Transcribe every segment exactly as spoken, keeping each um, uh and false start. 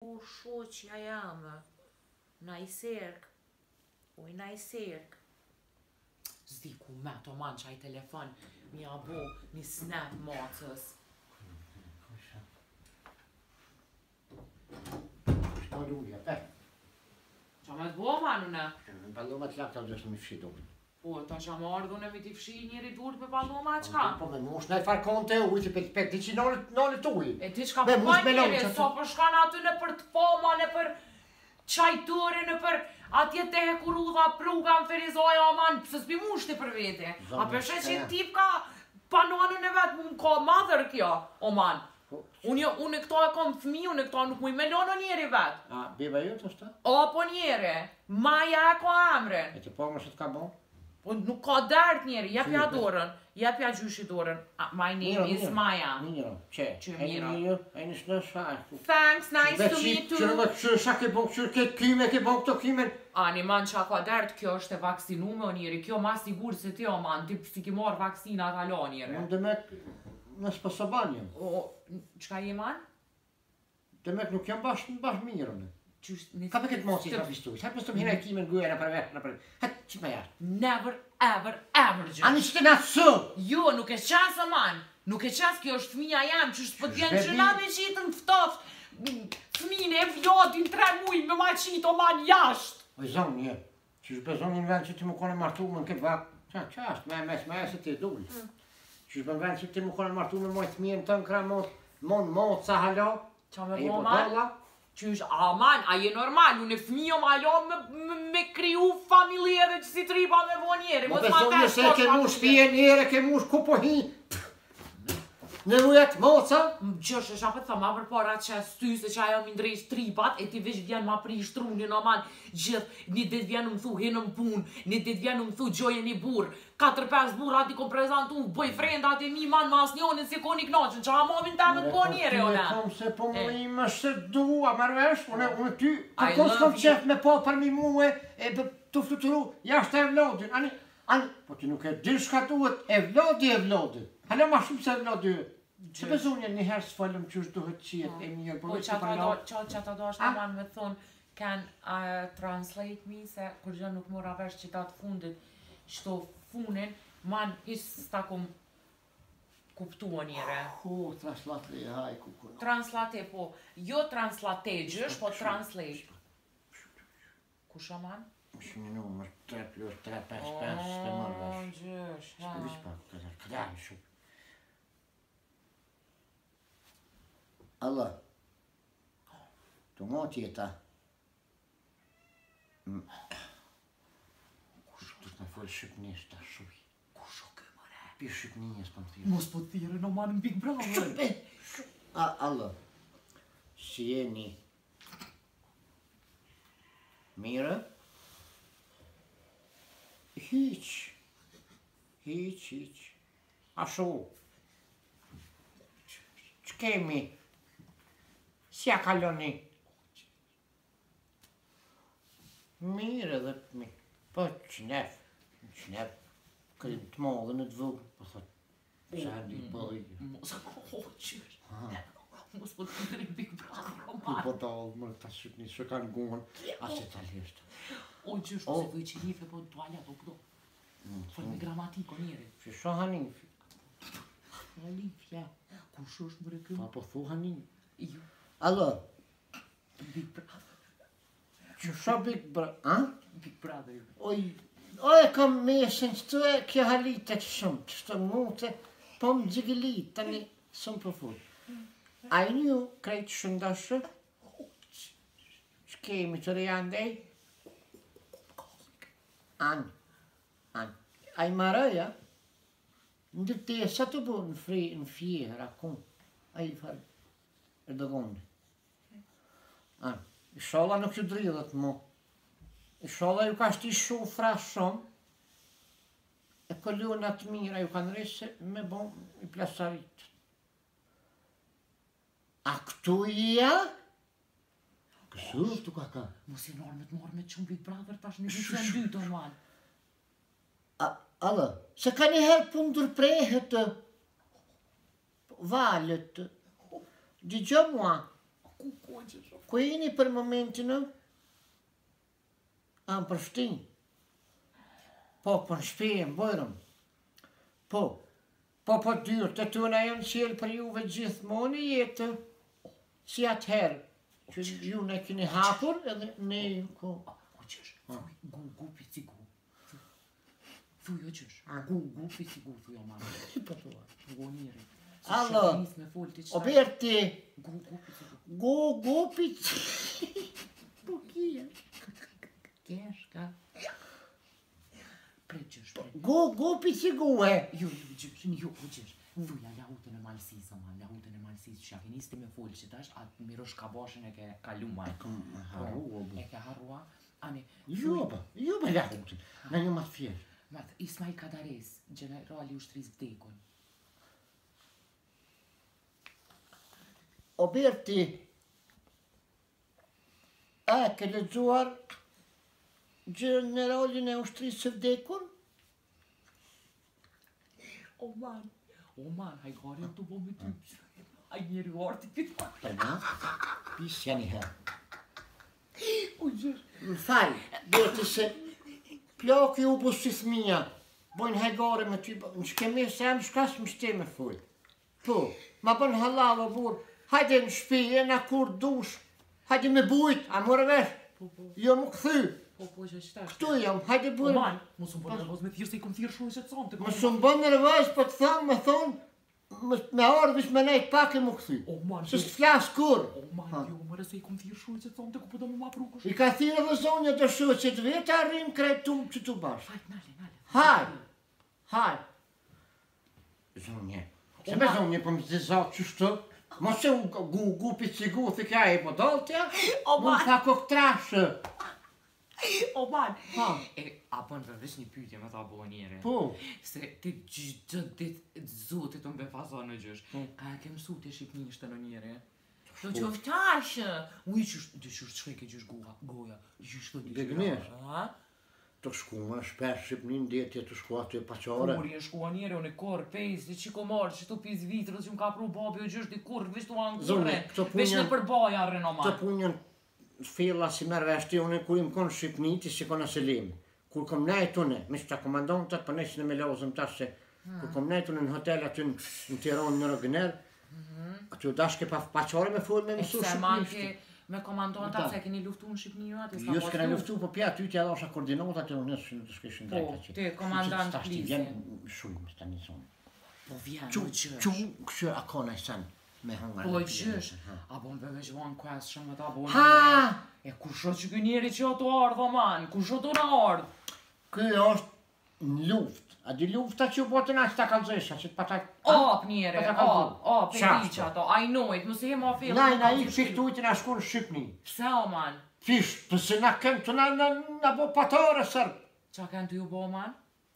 O, shoqja jame. Na i serk. Oj, na i serk. Zdi ku me to man qaj telefon. Mi a bo një snap macës. Shto duja, te. Qa me t'bo manune? Palloma t'lakta gjështë mi fshi duja. Po, ta qa më ardhune mi t'i fshi njëri dur për palloma e qka? Po me mush në e farë konte ujtë për për t'i që nëllë t'uj. E ti qka për pa njëri, so për shkan aty në për t'poma, në për qajtëri, në për atje te hekurudha, pruga, në ferizoja, aman, se s'pi mushti për vete. A përshe që tip ka panuanën e vetë, më ka madhër kjo, oman. Unë e këto e kom fmi, unë e këto nuk mu i melonë njeri vetë. A, beba ju të shta? O, po njeri, Maja e ka emrin. E të po më shtë ka bo? Po nuk ka dert njeri, jepja dorën, jepja gjyshi dorën. My name is Maja. Miro, që? Që Miro. E një shtë shfarë. Thanks, nice to meet you. Qërë më qërë shak e bo, qërë ke kyme, ke bo këto kyme. Ani man qa ka dert, kjo është e vaksinume o njeri, kjo ma sigur se ti o man, ti si ki marrë vaksinat alo njeri. Në demek, në s'pasobanjëm. O, qka je man? Demek nuk jam bashkë bash mirën. Ka për këtë moci ka pistu, sa për së të mihina e kime në guja në për vetë, në për vetë. Hëtë, që më jarë? Never, ever, ever gjë. Ani që të nga së? Jo, nuk e qasë man, nuk e qasë kjo është fëmija jam, që është për t'jenë që na me qitë në ftoft, fëmine e vjodin tre muj me ma qitë o man jashtë. O i zonë një, që është bezon një vend që ti më kone martu më në këtë vakë, qa, qa është, me mes me e se ti dullë. Që është vend që ti më kone martu me mojtë mjën të në kra mot, mon mot sa halo, e i podolla. Qysh, aman, a je normal, unë e fëmijo ma lo me kriju familje dhe që si tripa me vo njeri. Mo beso një se ke mush pije njere, ke mush ku po hi. Në rujet moca? Gjosh, është apet thëma për para që sty se që ajo mi ndrejsh tripat, e ti vesh vjen ma prish trunin, aman, gjithë, një dit vjen më thu hinë më pun, një dit vjen më thu gjojë një burë, katër pesë burë ati kom prezentu, boyfriendat e mi man mas njonin si koni knaqën, që amovin ta me të po njeri, one. Në kom se po mu i më se dua, marvesh, unë ty, për kos kom qef me po për mi muë, e të fluturu, jashtë e vlodin, ani, ani, po ti nuk e di shka duhet, e vlodi e vlodi, halo ma shumë se vlodi. Se bezonja një herë s'fallëm që është duhet qiet e mirë, po që ata do është aman me thonë, can translate me, se kur gjë nuk mora vesh që ta të fundit, qëto funin, man hisë s'ta kom kuptua njëre. Ho, translate, haj, kukuna. Translate, po, jo translate gjësh, po translate. Kusha man? Është një numër, tre plus tre, pesë, pesë, s'te marrë vesh. O, gjësh, ha. S'te vish pak, këtër, këtër, shumë. Allah, të mo tjeta. Kush të të në folë Shqipnisht të shuj. Kush o kë mëre? Pi Shqipninjes për në thirë. Mos po të thire në manë në Big Brother. Shqipë! Allah, si jeni mire? Hiq, hiq, hiq. Ashu, që kemi? Si a kaloni? Mire dhe të mi, po që nef, që nef, këtë të modhe në të vëgë, po thot, sa një bëjë. Mos o qërë, mos po të të Big Brother, o Ku man. po dalë, më të shqipni, që kanë guën, asë të lishtë. O gjysh, se vëj që njife po të toalet, o këdo. Fër me gramatiko njeri. Që shë haninfi? Halifja, kush është më rekëm? Pa po thu hanin. Jo, Alo, Big Brother, që shë Big Brother, a? Big Brother. Oj, oj, kam mesën që të e kjo halite që shumë, që të mute, po më gjigëlit, tani, shumë për full. A i një krejtë shëndashë, që kemi të rejandej? Anë, anë, a i marëja, ndër te, sa të bu në fri, në fje, rakun, a i farë, e dëgondi. Anë, i shola nuk që dridhët mu. I shola ju ka shti shumë fra shumë, e kolonat mira ju kanë rrisë me bon i plasarit. A këtu i ja? Kësu të ka ka? Mos i nërë me të morë me të shumë Big Brother, tash në gjithë në dytë, o man. Alla, se ka një herë për ndërprehet valët, gjë mua, Ku ku që shumë? Ku jeni për momentin, në? Am përshtin. Po, për në shpejem, bojrëm. Po, po, po dyrë, të tuna janë qelë për juve gjithmonë i jetë, si atëherë, që ju ne kini hapur, edhe ne ju ko. O qësh, thuj, gu, gu, pici, gu. Thuj, o qësh, gu, gu, pici, gu, thuj, o mamë. Po, thua. Gu njëri. Allo, Oberti, Gu, gu, pici, gu. gu, gu, pici. Po, kia. Kesh, ka. Pre qësh, pre. Gu, gu, pici, gu, e. Jo, jo, qësh, jo, o qësh. Thuja, lahutën e malsisë, man, lahutën e malsisë, që jakin isti me folë që tash, atë mirosh ka bashën e ke kalu, man. E kom harrua, bu. E ke harrua, ani... Jo, ba, jo, ba, lahutën. Në një matë fjerë. Matë, Ismail Kadares, generali ushtrisë vdekun. Oberti, a ke lexuar generalin e ushtrisë së vdekur? O man, o man, hajgari të bo me ty. Aj njeri arti këtë. Për na, pisë janë i herë. O gjërë. Më falë, Berti se plaki u bu si thmija, bojnë hajgare me ty, në shkemi se jam shkas më shte me full. Po, ma bën halal o burë, hajde në shpi, e na kur dush, hajde me bujt, a mërë vesh, jo më këthy. Po, po, që qëta është? Këtu jam, hajde O bujt. man, mos më bënë nervoz me thirë se i kom thirë shumë që të thonë të Më shumë bën nervoz, po të thonë, më thonë, me orë vish me nejtë pak e më këthy. O man, Se s'të flasë kur. O man, jo, mërë se i kom thirë shumë që të thonë të ku përdo me ma prukush. I ka thirë dhe zonja të shuë që të vetë arrim krejt tumë që të bashkë. Hajt, nale, nale. Haj, haj. Zonje, se me zonje për më të zatë që shtë, mos e u gu, gu, pici gu, thë kja e po doltja, O më man. tha koktrashë. O man. Ha. E, a bën përveç një pyetje me ta bo njere. Po. Se ti gjithë ditë zotit të mbe fazon në gjysh. Ka e ke mësu të shqipnisht të në njere? Do që oftashë. Uj, qështë, dhe qështë shkoj ke gjysh goja, goja. Gjysh të një Degnesh. Ha? Të shku më shpesh Shqipnin detje të shku aty e paqare. Kur je shkua njere, unë e korë, pejs, dhe qiko marë, që të pis vitrës, që më ka pru babi o gjysh di kur, vesh të anë Zonje, kurre, këto vesh punja- në përbaja rrëno Të man. punjën filla si merë veshti, unë kur im konë Shqipni, ti si kona Selimi. Kur kom nejt une, me që ta komandantët, për neshë në me lauzëm tash se, kur kom nejt une në hotel aty në, në Tiran në Rëgëner, aty u dashke pa paqare me full me E mësu se man Shqipnishti. ke me komandonta, se keni luftu në Shqipni ju atë, s'ka Jo pas s'kena luftu. luftu, po pja ty t'ja dhasha koordinatat e unë nësë të shkeshin Po, drejta që. ti, komandant Tash ti plisi. vjen shumë, s'ta një zonë. Po vjen, Qu, o gjysh. qu, kështë akona i sen me hëngar. Po gjysh, a bon beve që vanë kues shumë ta bon. Ha! E ku shot që kë njeri që ato ardhë, man, ku shot të në ardhë? Kjo është në luft. A di lufta që u botën a që ta kalzesha, që t'pa ta... Op njeri, Pa ta kalzu. op, op, e Qashtu. di që ato, I know it, mëse jem o fillë. Na i na i fiktujtë na shku në Shqipni. Pse o man? Fish, pëse na kënë të na na na bo patore sërë. Qa kënë të ju bo man?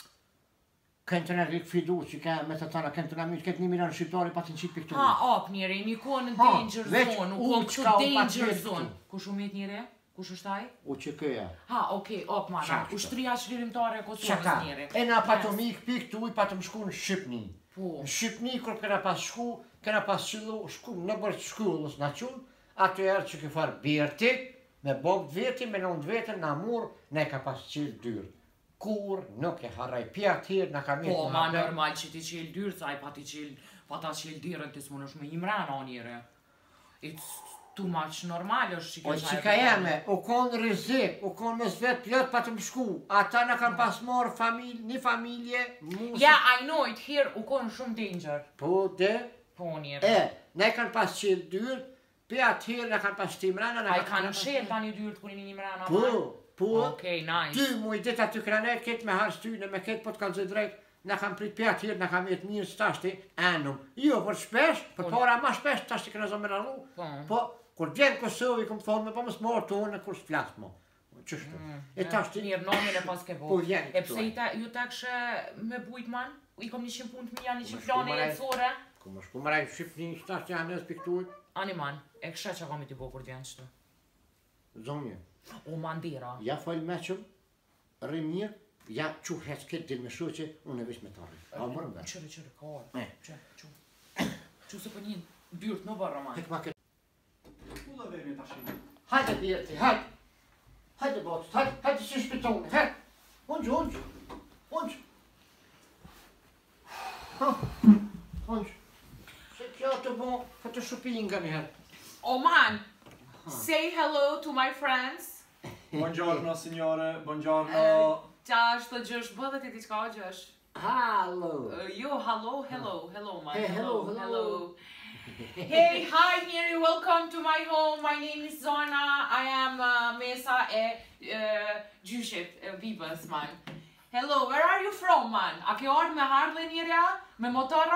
Kënë të na likfidu që ka me të tana, kënë të na mjë, këtë një milion shqiptari pa të në qitë piktu. Ha, op njeri, një kohë në Ha, danger veç zone, u u kom qka këtë u pa danger qetë zone. këtu. Ku shumit njeri? Kush është ai? U që këja. Ha, okej, op man, Qashtu. ushtria qlirimtare e Qaka, Kosovës njeri. e na pa të mikë piktu i pa të më shku në Shqipni. Po. Në Shqipni, kur këna pas shku, këna pas qëllu, shku në bërë të shkullës në qunë, atë erë që këfar Berti, me bogë veti, me nëndë vetën, në amur, ne ka pas qilë dyrë. Kur nuk e haraj pja tjerë, në ka mirë Po, në ma hapër. normal që ti qelë dyrë, saj pa ti qelë, pa ta qelë dyrën të s'mon është me imran o njëre. It's too much normal është që O që ka jeme, u konë rizik, u konë me zvetë plët pa të më shku. Ata në kanë pas morë familje, një familje, musë. Ja, I know it here, u konë shumë danger. Po, de, Po njëre. e, ne kanë pas qilë dyrë, pja tjerë në kanë pas timrana, A i kanë qelë tani dyrët kur një imran o Po, man? po, Okej, nice. dy muj dit aty kranet, ketë me harës tyne, me ketë po të kanë zë drejt, në kanë prit pja tjerë, në kanë jetë mirë stashti, anum. Jo, për shpesh, për para ma shpesh, tashti këna zonë me ranu, Po. po, kur vjen Kosovë, i kom thonë me po më smorë tonë, kur s'flasë mo. Qështu? E tashti, Mirë, nomin e pas ke bo. Po, vjen E këtu, pse e. i ta, ju ta këshe me bujt man? I kom një qimë punë të mija, një qimë shku plane maraj. jetësore? ku më shku më rajë Shqipni, stashti janë nësë piktuj, Ani man, e kësha që kam i t'i bo kur t'jen qëtu. zonje, O mandira. ja falë meqëm, rri mirë, ja që hecë këtë dilë me shoqe, unë e vish me tarri. A më rëmbe? Qërë, qërë, ka orë. E. Që, që. Që se për një dyrët në bërë, man. Hek ma këtë. dhe një tashin. Hajde Birti, hajde. Hajde botë, hajde, hajde si shpitoni, hajde. Ungjë, ungjë, ungjë. Ungjë. Se kjo të bo, ka të shupinga njëherë. Oh man, say hello to my friends. Buongiorno signore, buongiorno. Gjash të gjësh, bëdhe ti diçka o gjësh. Hallo. Uh, jo, hello, hello, hello man. Hey, hello, hello. Hey, hi Miri, welcome to my home. My name is Zona. I am uh, Mesa e uh, Gjyshit, uh, Bibës, man. Hello, where are you from, man? A ke ardhë me hardle njëria? Me motora?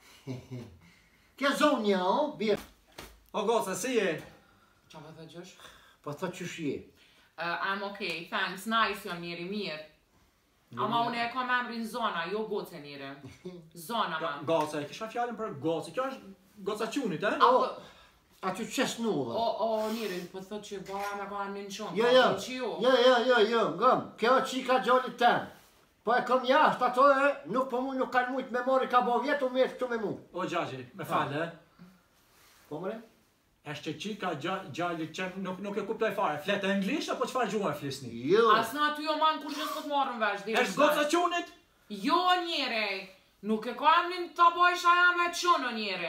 Kjo zonja, o, Birti. O goca, si je? Qa vë dhe gjësh? Po thot që shje. Uh, I'm okay, thanks, nice jo Miri, mirë. Ama unë e kam emrin Zona, jo goce njëre. Zona, man. Goca, e kisha fjallin për goca. Kjo është goca qunit, e? O, aty qes nuva. O, o, njëri, po thot që bara me ka emrin qonë. Jo, jo, jo, jo, jo, jo, gëm. Kjo qika gjallit tem. Po e kom jashtë, ato e, nuk po mu nuk kanë mujtë me mori ka bo vjetë, u mirë këtu me mu. O Gjagji, me falë, e? Po mëre? Eshte qika gjallit qenë, nuk, nuk e kuptoj fare. Fletë anglisht, apo qëfar gjuhë e flisni? Jo. Asna ty jo man kur që s'kot marrën vesh. Eshtë goca qunit? Jo njëre, nuk e ka emrin të bojsha jam e qonë njëre.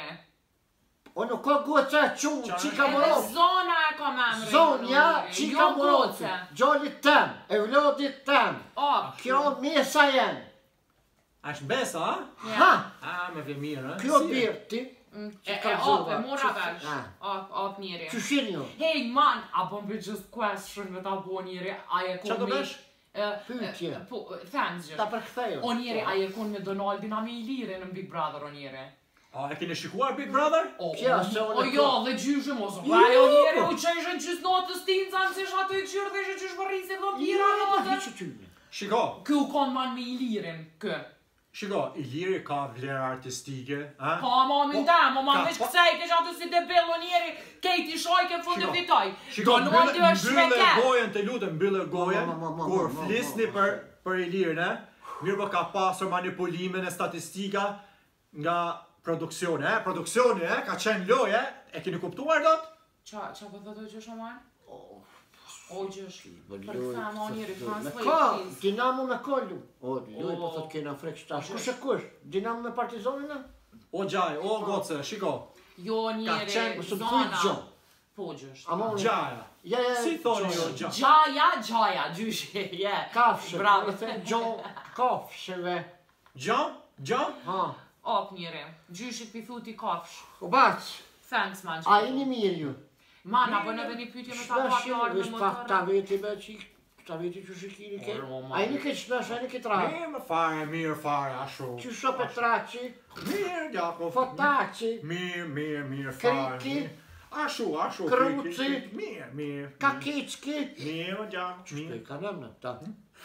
O nuk ka goca qunë, qika Edhe morot. Zona e ka me emrin. Zonja, qika jo morot. goce. Gjallit tem, e vlodit tem. O, Kjo mesa jen. Eshtë besa, a? Ha, A, me vje mirë, e? kjo Si e? Birti. e e op, e mora vesh. Ah. Op, op njëre. Që shirin jo? Hey man, a bëm be just question me ta bo njëri, a e Qa kon do me... besh? Pyetje. e, Po, thanks Ta gjë. përkthejo. O njëri, a e kon me Donaldin a me i lire në Big Brother o njëri. A, e keni shikuar Big Brother? O, Kja, se o, unë o e jo, ko- dhe gjyshëm, o, so, Jo, ajo njëri, po. u qeshën qys notës tinë, zanë se shatë i këshyrë dhe ishë qysh përrisi dhe pira Jo, po notë. hiqë tyne. Shiko, Kë u kon man me i lirin, kë. shiko, i liri ka vlerë artistike, a? Po, ma min tam, o ma ka- veç po- kësaj, kesh atë si debil o njeri, kejti shojke fund e Shiko, fitoj. Shiko, Donaldi mbyllë është mbyllë shmeker. gojen, të lutem, mbyllë gojen, Ma, ma, ma, ma, kur ma, ma, flisni ma. për, për i lirin, e? Mirë po ka pasur manipulimin e statistika nga produksioni, e? Produksioni, e? Ka qenë loje, e keni kuptuar dot? Qa, qa po thot o gjësh o man? O, O gjësh, po për këthem o njeri, Me translate ka, please. dinamo me kollu. O, luj po O. thot kena frek shtash. Kush e kush? Dinamo me partizonin e? O gjaj, o goce, shiko, Jo njeri, qenë, mësë më thuj zona. gjo. Po gjësh. Ama unë... gjaja. Ja, ja, Si thoni gjo. jo gjaj? Gjaja, gjaja, gjyshi, je. Kafshë, Bravo. me the gjo, kafshëve. Gjan? Gjan? Ha, Op njeri, gjyshit pi thuti kafsh. u bacë, Thanks man. a i një mirë ju. Man, a bën edhe një pyetje me ta Shpesh pak jenë, lartë vesh me pa ta motorë. veti be qik, ta veti që shikini ke. O, Roma. A i një ke shpesh, a i një ke tra. Mirë më fare, mirë fare, ashu. Që shope traci, Mirë, Jakov. fotaci, Mirë, mirë, mirë fare. Kriki. mirë. Ashu, ashu. Kruci. kriki, Mirë, mirë. kakicki. Mirë, Jakov, Shpe mirë. ka nëmë në ta.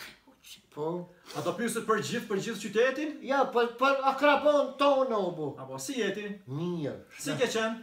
Po, A do pyeset për gjithë, për gjithë qytetin? ja, për, për akrabon tonë o bu. Apo si jeti? Mirë. Si ke qenë?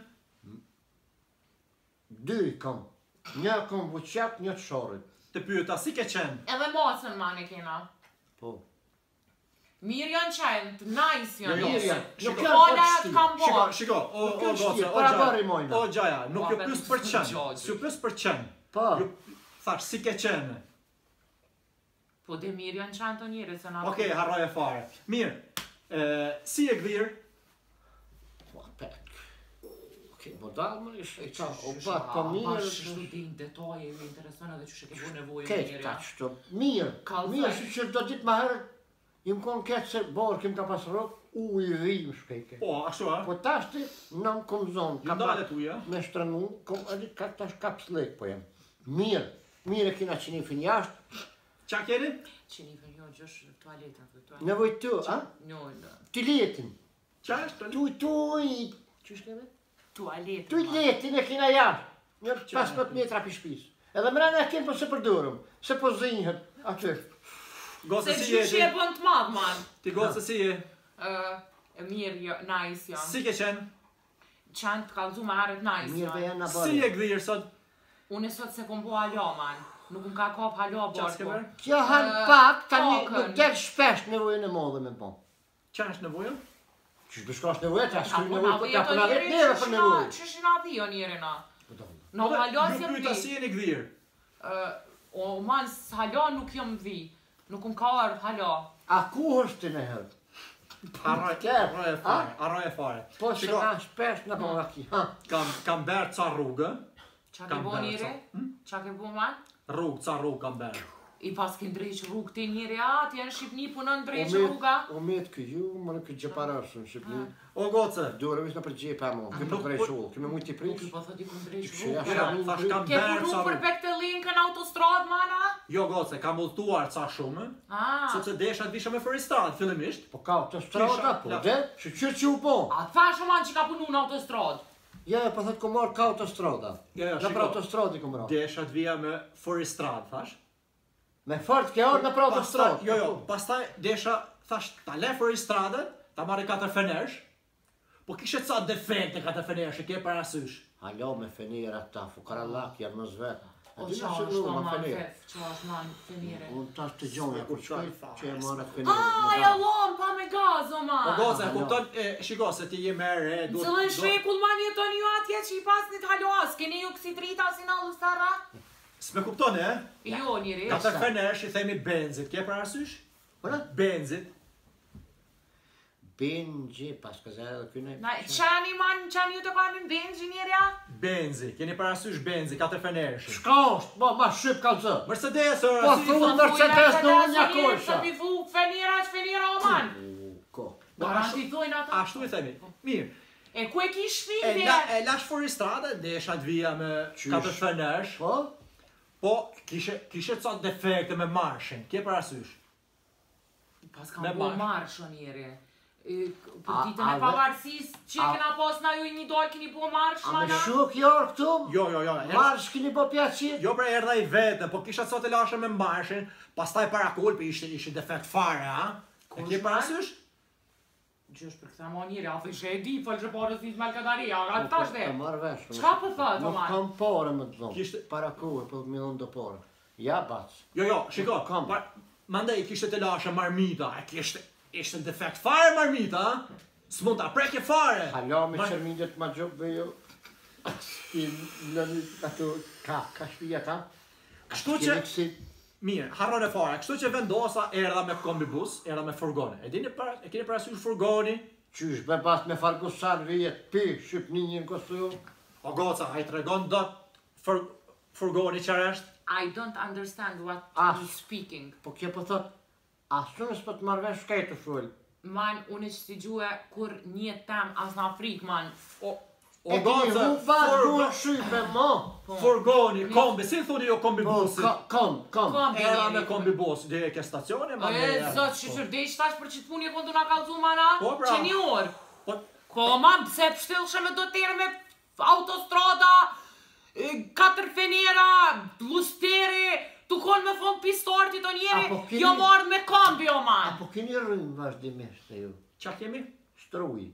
Dy kam. Një kam buqat, një të shorit. Të pyeta, si ke qenë? Edhe mosën man e kena. Po. Mirë janë qenë, të nice Jo, janë. jo, Mirë se- janë. shiko. Nuk janë Ola për e shti. kam Shiko, bo. shiko, o, Nuk o është goce, shqip, o para gjaja. bari mojna. O gjaja, nuk Pa, ju vetëm pyes për s'u qenë. gjogji. Si ju pyes për qenë. Po. Ju thash, si ke qenë? Po dhe mirë janë qenë të njëri, se na... Okej, harroj e fare. Mirë, e, si e gdhirë? Po, pek. Okej, bodal më ishë, i qa, o Qysh, bat a, po Bash mirë. shtu din detaje, ju intereson edhe që shë ke bu nevojë Keq, njëri. ka qëto. Mirë, Kallëzaj. mirë, si që do ditë ma herë, im kon keq se borë kim ka pas rrot, u i rrim shpejke. Po, ashtu, a? Po tashti, nëm kom zonë, Ju ka ndalet pa uja? me shtrënu, kom edhe ka tash kap slek po jem. Mirë, mirë e kina qenifin jashtë, Qa keni? Që një për jo gjësh tualeta, për tualeta. nevoj të, a? Njo, në... Të letin, Qa është? tuj, tuj, që shkeve? Tualeta. Tuj letin e kina jashtë, një pesëmbëdhjetë metra për shpis. Edhe mrena e kenë po se përdurëm, se po zinjët, aty. Goce Se si që që e jeti? bën të madh, man. Ti goce si je? Ë, Mirë, jo, nice janë. Si ke qenë? Qanë të kalzu me arët nice Mirë dhe janë. janë në Si e bërë. gdhirë sot? Unë e sot se kom bo alo, man. Nuk më ka kap halo Qa s'ke borë. bërë? Kjo hanë Ë, pak, tani kokën. nuk del shpesh nevojën e modhe me po. Qa është nevojën? Që shtu shkash nevojë, ta Ka shkry puna nevojë, ta vjetë o puna vetë njeri, neve për nevojë. që shina vi o njeri na. Po do. Në hala si Ju jam pyeta si vi. jeni gdhir. O man, hala nuk jam vi. Nuk më ka ardhë hala. A ku është ti në herë? Arroj e fare, arroj e fare. Po se na shpesh në bëra ki. Kam berë ca rrugë. Qa ke bo njëri? Qa ke bo man? Rrugë, ca rrugë kam berë. I pas ke ndrejsh rrugë ti njëri atë, janë Shqipni punon ndrejsh rruga. O me të këju, më në këtë gjëparashën Shqipni. O goce. Dure vishë në për gjepa mo, këmë të drejshu, këmë mujtë i Nuk prish. i po thot i ku ndrejsh Ja, rrugë. Ja, thash kam Ke berë punu ca për rrugë. bek të linkën autostrad, mana? Jo goce, kam udhëtuar ca shumë. Ah, Sepse desha të visha me fëristrad, fillimisht. Po ka autostrada, po, Kisha- dhe, që që që u po? a thash o man që ka punu në autostrad. Ja, po thot ku marrë ka autostrada. Ja, ja, Në për shiko. autostradi ku marrë. Desha të vija me fëristrad, thash. Me fort ke orë në për Pastaj, autostrad. jo, jo, pastaj desha, thash, ta le fëristradet, ta marri katër fenersh. Po kishe ca defekte katër fenersh, e ke parasysh. Halo me fenira ta, fukarallak, janë në zvetë. O qa është o man fef, qa është man fenire. Unë tash të gjonja, kur shkoj, që e marrë Ah, fenira. ja lom, pa me gaz o Po man. goce, Ah, kupton, e, shiko se ti je me re, Në cëllën shekull man jeton ju atje që i pas një t'haloas, keni ju kësi drita si në lustarra? S'me kupton, e? Jo njëri. Katër fenersh i themi benzit, ke parasysh? Përa? Benzit. Benji, pas ka zë edhe këne. Na, qani man, qani ju të kanë në benzi njerja? Benzi, keni parasysh benzi, katër fenersh. Shka është, ma, ma shqip ka zë. Mercedes, ora, Po, si thunë Mercedes në unë një kosha. Të mi thu fenira që fenira o man. Ko. Garanti thujnë ato. ashtu i themi. Mirë. E ku e ki E, shpite? la, e lash foristrade, desha të vija me Qysh? katër fenersh. Po? Po, kishe, kishe ca defekte me marshin, ke parasysh? Pas ka Me bo marsh. marsh o njeri. E, Për A- ditën a e ve- pavarësis, që a- kena pas na ju një dojë keni bo marsh, A me mana? shuk jorë këtu? Jo, jo, jo. erdha- Marsh kini po pjaqit? Jo pra erdha i vetë, po kisha ca të lashe me marshin, pastaj para kulpi ishte ishte defekt fare, a? E ke Kush parasysh? Gjysh për këta mo njeri, a thë e di, falë që parës një Malkadaria, a ta shde? Të marrë vesh. Çka po thot, o Nuk man? kam pare më të zonë. Kishte- Para kuve, po më dhonë do pare. Ja, bac. Jo, jo, shiko, Kam. par- mandej kishte të lashe marmita, e kishte, ishte defekt fare marmita, a? S'mund ta preke fare. Halo me Mar- qërmindet ma gjokë bëjo. I në një ato, ka, ka shpija ta. Kështu që, mirë, harron e fare, kështu që vendosa erdha me kombibus, erdha me furgone. E dini para, e keni parasysh furgoni? Qysh, be pas me Fargusan vijet, pi, Shqipninjën këstu. O goca, a i tregon dot fur, furgoni qërë është? I don't understand what Ah. you're speaking. Po kje po thot, ashtu nësë po të marrë vesh shkaj të shull. Man, unë që si gjue kur një tem as në Afrikë, man. O, o E kini goca, hupa, furgo- duhet shype, mo. furgoni, kombi, si thuni jo Po, kombibusi? ka- kom, kom. Kom, Era njeri, me kombibus, dhe ke stacione, ma O e, zot, që shërdesh tash për që të puni këndu nga kalzu, mana? Po, pra. Që një orë. Po, Ko, man, pse pështëllëshe me do tërë me autostrada, e, katër fenera, lustere, tu konë me thonë pistortit o njeri, Apo keni- jo mardë me kombi, o man. Apo kini rrëmë vazhdimisht e ju. qa kemi? Struj.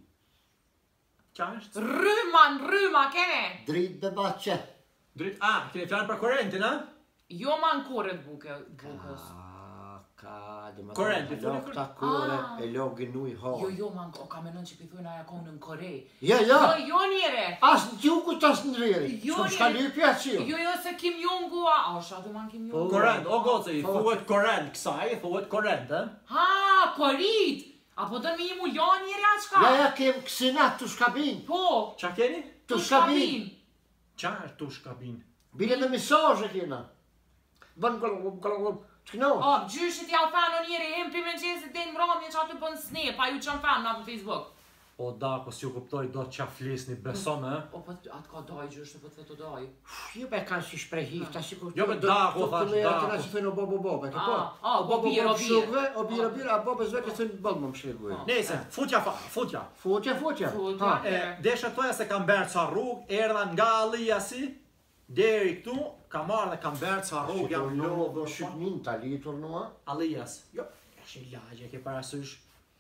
Qa është? Rryman, rryma, kene? Drit be bache. Drit, a, keni fjalë për korentin, a? Jo man kuret buke, bukës. Ka, ka, dhe më Korrent, i e thoni log kur- ta kore, Ah. e login nuj ho. Jo, jo, man, o ka menon që pithujnë aja konë në Korej. Ja, Jo, ja, jo, njere. as në gjuku tas në rriri. Jo, Shkom shka një- lypja qio. Jo, jo, se Kim Jong-u, a, o, shatu man Kim Jong-u. Korent, o goce, i Po. thuhet korent kësaj, i thuhet korent, e? Ha, Korit! Apo do në mi mu lo njeri a qka? Ja, ja, kem kësinat të shkabin. Po, Qa keni? Të shkabin. Qa është tush kabin? Bile me misazhe kena. Bën gëllë, gëllë, gëllë, të këno. o, gjyshit ja u fan o njeri, em për me qesit dhe në mramje që aty bën snap, a ju që më fan nga për Facebook. O da, po si u kuptoj do të qa flisni, beso me, e? O, po, atë ka doj, gjyshit, po të vetë doj. Jo be kanë si shprehif, ta si ku... Jo, be da, ko thash, da, Të ko. si thënë o bobo bobe, ke po? Ah, ah, O bobo o biro, bobe biro. shukve, o biro biro, a bobe zve ke thënë bëllë më më shligu. Ah. Nese, futja fa, futja. Futja, futja. Futja. Ha. E, desha toja se kam berë ca rrugë, erdha nga Aliasi, deri këtu, kam marrë dhe kam berë ca rrugë, jam Shqipnin, lodhur, shqipnin, ta litur nua. Alias. Jo, është i lagje, ke parasysh.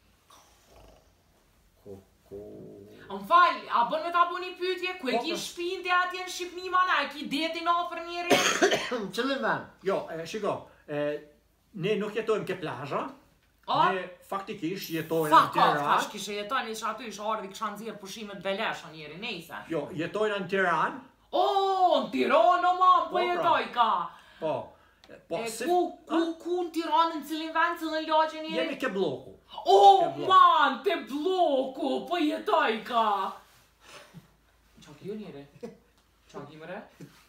Ko, ko... Më fal, a bën me ta bu një pytje, ku e Po, ki po. shpinte atje në Shqipni, mana, e ki detin ofër njeri? Qëllin ven? Jo, e, shiko, e, ne nuk jetojmë ke plazha, A? ne faktikisht jetojmë në Fa, ka, Tiranë. thash kishe jeton, isha aty, isha ardhi, kisha nëzirë pushimet belesh o njeri, nejse. Jo, jetojnë në Tiranë, O, në Tiranë, mam, po jetoj ka. Po. Po, E si... ku, ku, ku në Tiranë, në cilin vend, cilin lagje njeri? Jemi ke bloku. O, man, te bloku, po jetoj ka. Qa kjo njeri? Qa kjo mëre?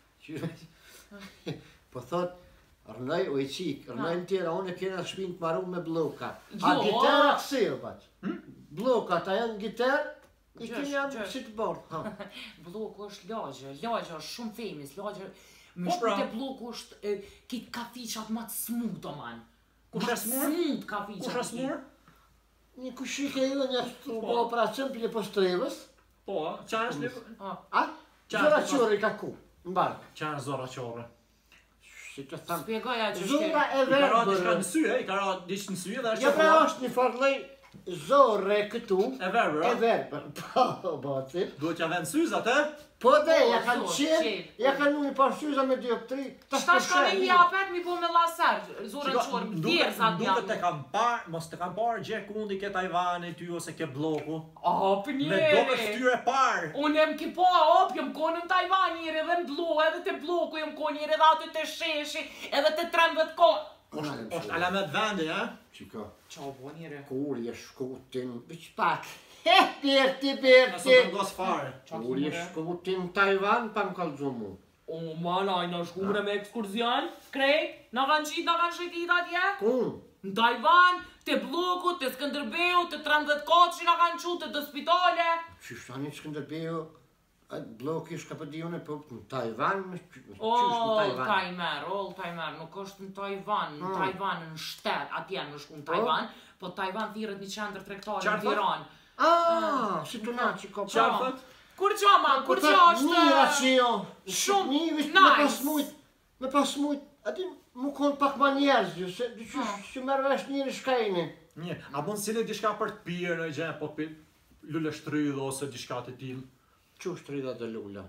Po thot, rënoj u i qik, rënoj në Tiranë e kena shpinë të maru me bloka. A Jo. gitara kësirë, baq. Blokat, a janë gitarë, i Gjesh, kënë janë gjesh. si të bordë. Bloku është lagje, lagje është shumë famous, lagje... Me Po, shku pra. te bloku është e, kitë kafichat ma të smut, o man. Kush Ma e smur? smut kafichat. Kush është mur? Një kushike ju një të bo operacion për një postrevës. Po, qa është një... A? Qa Zora është- qori ka ku, në barkë. Qa është zora qore? Si të thamë. Spjegoja që Zora shke... e I ka ra diçka verbër. në sy, e? I ka ra diçka në sy dhe është Jo pra qokolla. është një farlej zore këtu. E verbër, E a? verbër. Po, baci. Duhet ja vend syzat, e? Po dhe, Po, ja kanë zor, qenë, qep. ja kanë unë par syza me dioptri. Qëta shka me i apet mi po me laser, zorën Shiko, qorë, nduket- djerzat Nduket te janë. kam par, mos te kam par gje kundi ke Tajvani ty ose ke bloku. O, për Me do me njeri. shtyre par. Unë jem ki po, op, jem konë në Tajvan njeri edhe në blo, edhe te bloku jem konë njeri edhe aty te sheshi, edhe te trembet ko. Është alamet vendi, e? Qiko, Qa po njeri? kur je shkutin, bëq pak. He, Berti, Nëse Berti. të ngos fare. Qa Kur ki je mëre? shkutin Tajvan, pa më kalëzu mu. O, man, a i në shkumre me ekskurzion, krejt, në kanë qitë, në kanë shëtit atje? Kun? Në Tajvan, te bloku, te Skënderbeu, te trembet koqi në kanë qutë, te spitale. Qishtani Skënderbeu, bloki shka për dione, po në Tajvan, me qysh në All Tajvan. timer, all timer, nuk është në Tajvan, në Hmm. Tajvan në shtet, atje në shku në Tajvan, po Tajvan thirret një qendër tregtare Qarë në thot? Tiranë. Ah, si të na që ko Qarë Po. thot? Kur qa man, kur qa Mira që është... jo. shumë Një vishë nice. me pas mujt, me pas mujt, ati mu konë pak ma njerëz, ju, se dy që Ah. që merë vesh njëri shkajni. Një, a mund sile diçka për të pirë në gjë, po pi lule shtrydh ose diçka të tillë. Qu shtrydha të lula?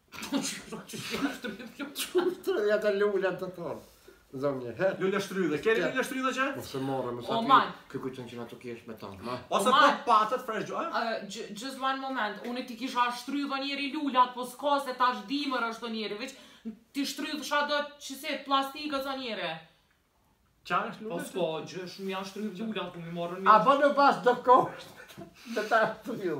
Shtrydh. Qu shtrydha të lula të thonë? Zonje, he? Lule shtrydhe, keni lule shtrydhe që? Mo se morë, më O, sa man. pi, kë kujtën që na të kesh me tonë, ma? Ose O, po man. patët fresh gjo, a? Uh, j- Just one moment, unë ti kisha shtrydhë njeri lulat, po s'ka se tash dimër është o njeri, veç ti shtrydhë sha do që se plastikës o njeri. Qa është Po lule? s'ka, gjë shumë janë shtrydhë lulat, po mi morën A bo në pas do kosht, dhe ta të ju.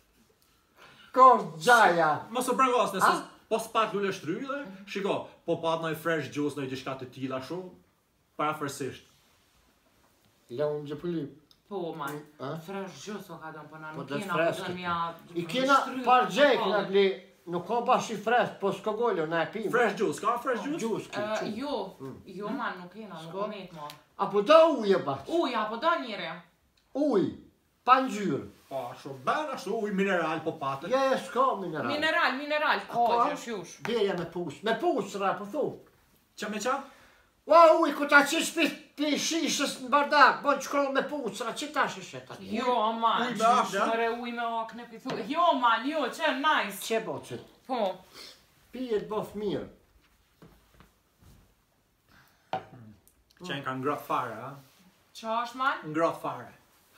Kosht gjaja. Mos u brengos, nëse A? po s'pat lule shtrydhe, shiko, po pat nëjë fresh juice, nëjë diçka të tilla shumë, parafërsisht. Laun gjë për lip. Po, man, A? fresh gjë so ka dënë, po na Po nuk dhe kena, fresh po këtë. dënë ja... I kena par gjej, kena bli, nuk ka bash i fresh, po s'ko gollo, na e pim. Fresh juice, ka fresh juice? Gjus, ki, Uh, qu. jo, jo man, nuk kena, nuk S'ka? o met ma. Apo do uje bash. Uja, po da njeri. Uj, pa ngjyrë. Po, shumë ben ashtu, uj mineral po patët. Ja, e s'ka mineral. Mineral, mineral, Po? ka gjësh jush. Djerja me pus, me pus, ra, po thu. Qa me qa? Ua, uj, ku ta qish pi, pi shishës në bardak, bon shkollë me pus, ra, që ta shishet atë? Jo, man, uj me akne, a? Mëre uj me akne pithu. Jo, man, jo, që nice. Që bo qëtë? Po, Pijet bof mirë. Qenë ka ngrot fare, a? qa është man? Ngrot fare.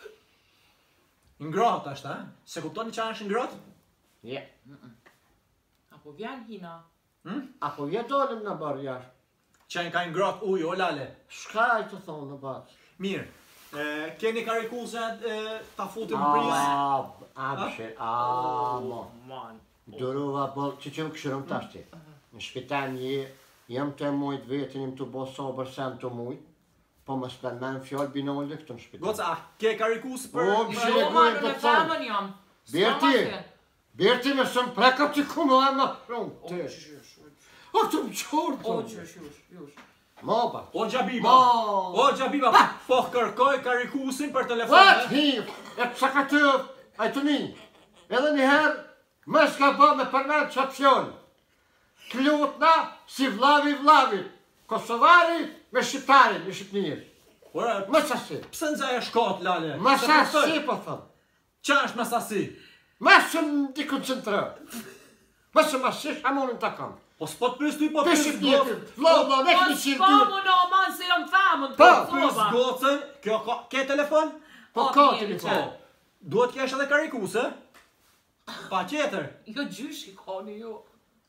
Ngrot është, a? Se kuptoni qa është ngrot? Je. Apo vjen hina. Apo vje dolim në barë jashtë. Qenë ka ngrot uj, o lale. Shka e të thonë në barë? Mirë, e, keni karikuse e, ta futim në prizë? A, a, bëshe, a, mo. Man. Durova bol, që që më këshërëm tashti. Në shpital një, jam të mujt vetin, im të bo sobër sem të mujt, po më spelmen fjall binolli këtë në shpital. Goca, a ke karikus për... O, për- bëshe, Jo, e man, gojnë në të thonë. femën jam. Berti, Berti me sëm preka të kumë e më O, prunë. Të, qysh, jush. o të më qorë O, të. qysh, jush, jush. Moba. O Gjabiba, Mo. o Gjabiba, po kërkoj karikusin për telefon. What? Hi, e të saka të, a të një. Edhe njëherë, më s'ka bë me përmet qatë fjollë. Klutna si vlavi vlavit. Kosovari me shqiptarin, me shqipnirë. Ora, Më sasi. pse nëza e shkot, lale? Më Se sasi, kuptoj. po thëmë. Qa është më sasi? Më së më di koncentrë. Më së më shish, a monin të kam. Po s'po të pys ty, po Të pys shqipnirë, gocën. vlo, vlo, ne Po, këmi qirë s'po dyrë. mu no, man, se jam femën, Po, Pys soba. gocën, kjo ka, ke telefon? Po Po, ka mirë, telefon. që? Duhet kesh edhe karikuse? Pa tjetër. Jo, gjysh i koni, jo.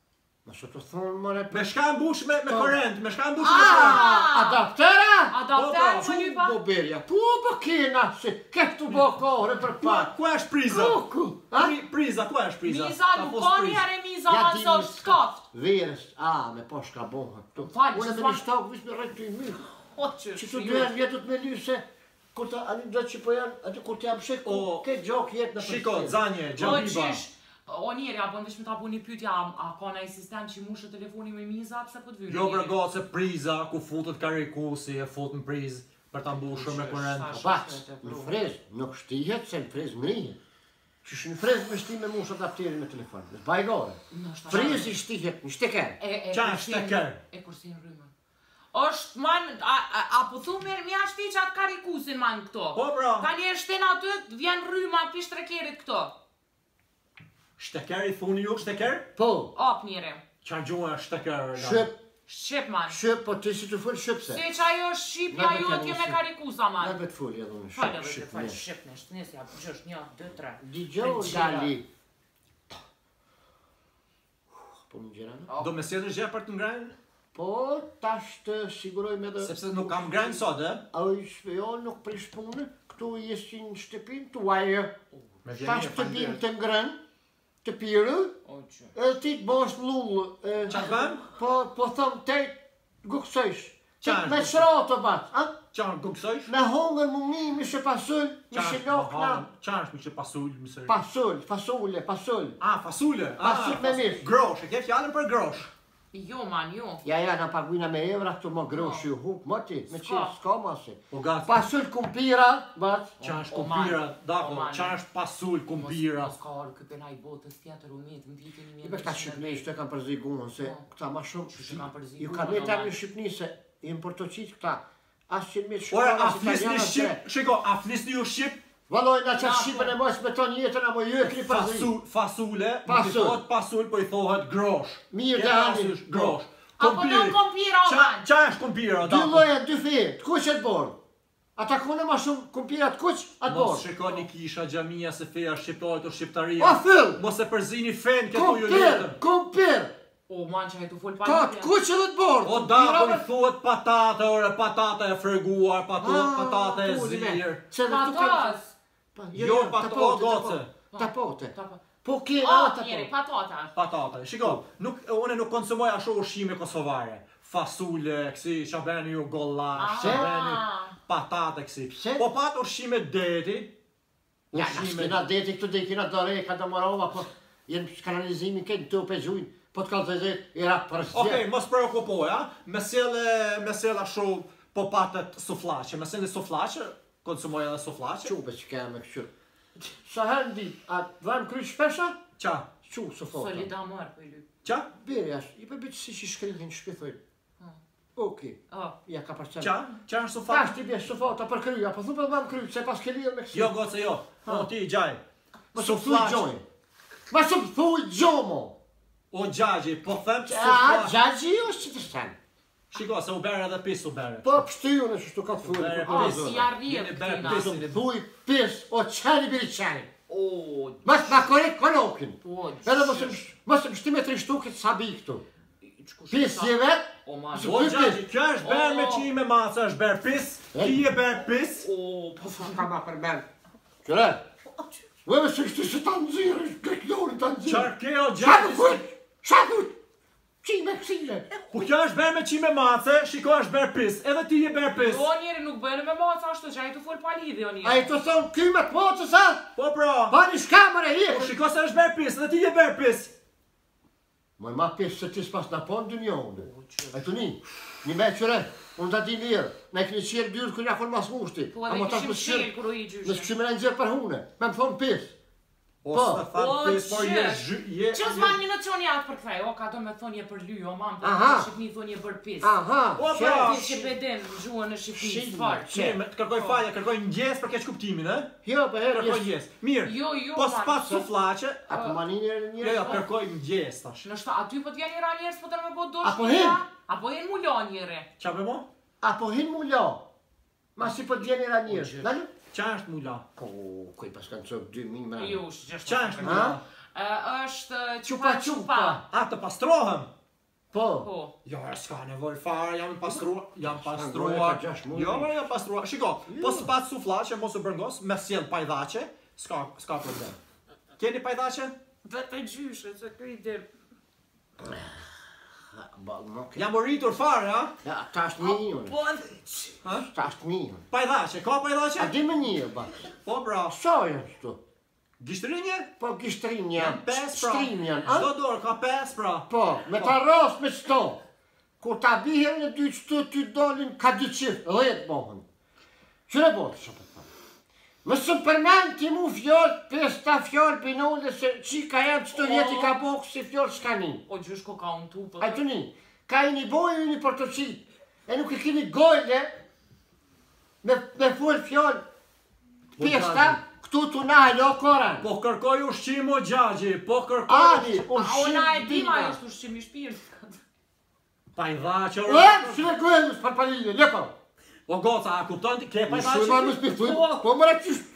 Ma së të thonë mëre Me shka mbush me korrent, me shka mbush me Ah, korrent. adaptera? Adapter më një pa? Po berja, po po kena se këtë të bo kore për pak. Ku është priza? Kuku, ha? Priza, ku është priza? Miza, nuk ka një herë miza ma së është shkaft. Verës, a, me po shka boha këtu. Falë, Unë që me një stakë vishë me rejtë të i mirë. O, që Që të dyhen vjetët me lyse, kur të anë do që po janë, atë kur të jam shek, ke gjok jetë në Shiko, Zanje, O, Gjabiba. qish, o njeri, apo ndeshme ta bu një pytja, a ka në asistent që mushë telefoni me miza, pse po të vyrë? Jo për gotë se priza, ku futët karikusi, e fut në priz, për ta mbushur me korrent. Po pak, në frez, nuk shtihet se në frez ngrihet. Që shë në frez me shti me mush adapteri me telefon, në bajgore. Frez i shtihet në shteker. Qa është shteker? E kursin rrymën. është man, apo thu mirë mja shti që atë karikusin man këto. Po bra. Ka një shten aty, vjen rryma pi shtrekerit këto. Shteker i thuni ju, shteker? Po. Op njëre. Qa gjua shteker? Shqip. Shqip man. Shqip, po ti si të full shqip se. Se që ajo shqipja jote me karikusa man. Në betë full, edhe në Falë shqip. edhe të falë shqip në shtë nësja, gjësht një, dë, tre. Digjo dali. Po më gjera Do me sjetër gjë për të ngrajnë? Po, tash të sigurojmë edhe... Sepse nuk kam ngrajnë sot, e? A i shpejo nuk prish punë, këtu i eshin në shtëpin, të uajë. Tash të bim të ngrën, të pirë, e ti të bosh lullë. Qa të bëm? Po, po thëmë te gukësojsh. Qa është Me gukësojsh? shra të batë, a? Qa në gukësojsh? Me hongër më mi, mi shë pasull, mi shë lokna. Qa është mi që pasull, mi sërë? Pasull, pasulle, pasull. A, fasule? Pasull me mirë. Grosh, e ke fjallën për grosh? Jo man, jo. Ja, ja, në paguina me evra këtu më grosh ju huk, më ti, me që s'ka ma se. O gatë. Pasull kumpira, batë. Qa është kumpira, dako, qa është pasull kumpira? Mos ka orë këpë naj botës tjetër u mitë, më vitin një I për këta Shqipëni që të kam përzi gunë, se këta ma shumë, Që kam përzi ju gunë, ka me o, ta man. në Shqipëni se i më përtoqit këta, asë që me Ore, a Shqipëni flisni Shqip? Shiko, a flisni ju Shqip? Valoj, na qatë Shqipën e mos me ton jetën, a mo jëkri përzi. Fasu- Fasule, nuk i Pasull. thohet pasull, po i thohet grosh. Mirë Ke dhe hani. parasysh, grosh. Apo do në kompira o Qa man. qa është kumpira, Dy dako? loja, dy fejë, të kuq e të borë. Ata kone ma shumë kumpirat kuq, atë Mos borë. shikoni kisha gjamia se feja shqiptohet o shqiptaria. O fyll, Mos e përzini fen këtu ju kumpir, jetën. kumpir, O man që e tu full pa ka të kuq edhe të borë. O dako i thuhet patate, ore patate e freguar, patu- Ah, patate e tuzi me. zirë. Se dhe tu ka... Patas. Pa, Jo, pato- o, goce. Tapote. Tapa. Po ke, O, a, njeri, tapote. patata. Patate. Shiko, nuk, une nuk konsumoj ashtu ushqime kosovare. Fasule, kësi, shabeni ju gollash, shabeni patate kësi. Pse? Po pat ushqime deti, Ja, na s'kena deti këtu dhe i kena dore, ka të morova, po jenë kanalizimin këtë të pe gjujnë, po të kalë të zet, i rap për Okej, sdje. mos preokupoj, a? Me sjelle, me sjelle ashtu po patet suflaqe. Me sjelle suflaqe, konsumoj edhe suflaqe. Qupe që kemë me këshur. Sa herë di, a dvajmë kry shpesha? Qa? Qu, së fota. Solida mërë për lyp. Qa? Biri ashtë, i përbitë si që shkrihin shpithojnë. Oke, O, ja ka përqenë. Qa? Qa është Ta suflaqe? është ti bje së fota për kryja, po thu për dvajmë kry, se pas ke lidhë me kësi. Jo, goce, jo. O, ti, gjaj. Ma së thuj gjojnë. Ma së thuj gjomo. O, gjagji, po them që A, suflaqe. gjagji është që të shenë. Shiko, se u bere edhe pis u bere. Po pështyju në që shtu ka të thuj. Bere o, pis. si arrijë Jeni bere këtina. pis. Së thuj pis, o qeni biri qeni. O, Mas ma korek kolokin. o, Edhe mos më shti me tri shtukit sabi këtu. Pis je vet, O, man. O, gjagji, kjo është berë me qime maca, është berë pis. Ti e berë pis. O, po sa ka ma për men. Qëre? Vëve se kështu se ta nëzirë, greklori ta nëzirë. Qarë ke o Shaku gjagji? kujt, shaku, qime kësile. Po kjo është berë me qime mace, shiko është berë pis. Edhe ti e berë pis. O, njeri nuk bëjnë me maca ashtu, që a i tu full pa lidhje, o A njeri. i të thonë kyme të poqës, a? Po pra. Pa një shkamër e Po hirë. shiko se është berë pis, edhe ti e berë pis. Moj ma pis se ti s'pas në ponë dë njohë. E të një, një me qëre, unë të di mirë, ne këni qërë dyrë kërë jakon mas mushti. Po, edhe kishim shirë kër u i gjyshe. Nësë këshime në nëzirë për hune, me më thonë pis. O, Po. së thanë O, pis, por je që? zhy... je- Që s'ma një nocion jatë për këthej, o, ka do me thonë je për ly, o, mam, për Aha. në Shqipni thonë je bërë pis. Aha, O, që? pra. Ti që bedem, gjuhën në Shqipni, Shqipni. s'farë. Që, me- të kërkoj falje, kërkoj ndjes për keq kuptimin, e? Jo, për herë Kërkoj njës. ndjes. Mirë, Jo, jo, po man. s'pas suflaqe, Apo ma një njërë jo, njërë. jo, kërkoj ndjes tash. Në shta, aty po t'vjen njëra njerës, po të me bo do Apo shpia, hin? apo hin mullo njëre. Qa për mo? Apo hin mu lo. Ma si për djeni ra njërë. Dalë? Qa është mula? Po, kuj pas kanë cokë dy mi mra. Jo, shë gjështë. Qa është Ha? mula? është Qupa qupa qupa. A, të pastrohem? Po. Po. Jo, s'ka nevoj fare, jam pastrua, jam S'ka pastrua. nevojë ka gjashtë muaj. Jo, ma jam pastrua. Shiko, po s'pat suflaqe, mos u bërngos, me sjell pajdhaçe, s'ka s'ka problem. Keni pajdhaçe? Vetë gjyshe, se këj dhe... Jam u rritur fare, ha? Ja, ta është një unë. Po, Ha? Ta është një unë. Pajdhaçe, ka A pajdhaçe? di më një, ba. Po, bra. Sa janë këtu? Gishtrinje? Po gishtrim Jam janë. pes, pra. Shtrim janë, a? Çdo dorë ka pes, pra. Po, me ta ros me sto. Kur ta bihen në dy qëtu ty dolin ka dy qift, dhjetë mohën. Qëre botë që përta? Më së përmen ti mu fjoll, pesta fjoll pinole se qika jam qëto vjeti ka bokë si fjoll s'ka një. o gjysh ko ka unë tu, po... A të një, ka i një bojë i një portocit, e nuk i kini gojle me, me full fjoll pesta, këtu të na halo koran. Po kërkoj ushqim o gjagji, po kërkoj... Ani, A ushqim ona e di ma bina. është ushqim i shpirt. Pajdhaçe, E, që në gojle më s'parpalile, lepa. O goca, a kupton ti, ke Ushqim ma pajdhaçe? më s'pifuj, po më raqisht.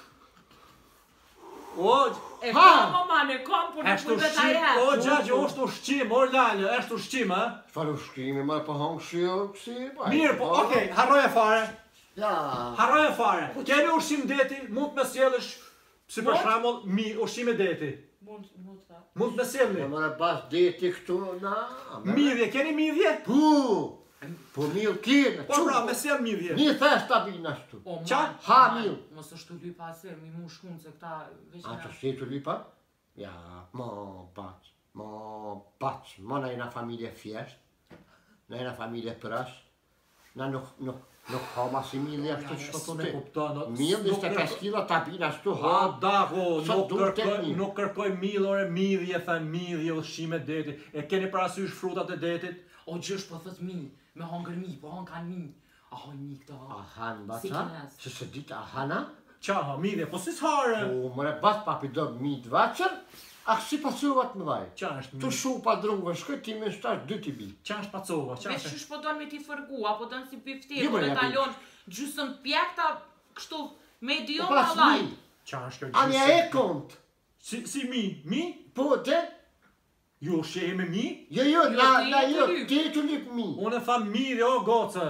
O, E Ha! kam, o mane, kam, por në është kujtë ta ushqim, jetë. o gjagji, është ushqim, o lalë, është ushqim, ha? Çfarë ushqimi, ma po hong shio kësi, pa. Mirë, po, okej, harroje fare, Ja. harroje fare. Keni ushqim deti, mund të me sjellësh, si për Mund? shembull, mi, ushqim e deti. Mund, mund ta. Mund të me Ja sjellni. mëra pas deti këtu, na. Midhje, keni midhje? Pu, po milë kine. Po pra, me sjell midhje. Një festa bina shtu. O, Qa? man, Ha, man, mirë. Mos është të lypa asër, mi mu shkunë se këta veç A të nga... si të lipa? Ja, mo pac, mo pac. Mo na jena familje fjesht, na jena familje pras, na nuk, nuk, nuk ka ma si milë ashtu që të S'me të kupton, o, Milë nuk njëzet e pesë kërkoj- kila ta bina shtu, Ha, ha. dako, Sa nuk duhet kërkoj, tek mirë. nuk kërkoj milore, midhje, thënë midhje, ushqime deti. E keni parasysh frutat e detit? O gjysh po thët mi, me hongër mi, po hongë kanë mi. A hojnë mi këta. Ahan, Si baca, kines. që se ditë ahana, Qa, ha, midhje, po si s'hare? po mëre bat papi do mi të vaqër, a kësi pasuvat më vaj. Qa është Të midhje? shu pa drungë, shkoj ti me shtash dy t'i bi. Qa është pacova? Qa Veç është? qysh po donë me ti fërgu, apo donë si Jo, piftir, më po ja në pi. talon gjysëm pjekta, kështu, me Po dion pas në laj. mi, Qa është kjo anja gjysë? e kont. Si, si mi? Mi? Po, te, Ju ushqe me mi? jo, jo, Jo, na, ti na, e jo, të lyp. ti e të lip mi. Unë e tham midhje, o goce.